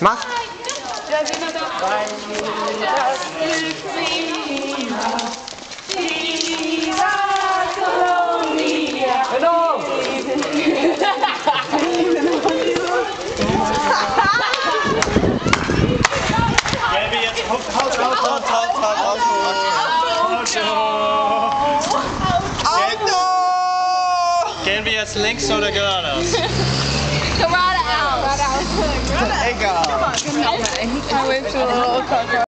Mach! Gehen wir jetzt links oder geradeaus? Geradeaus. Egal.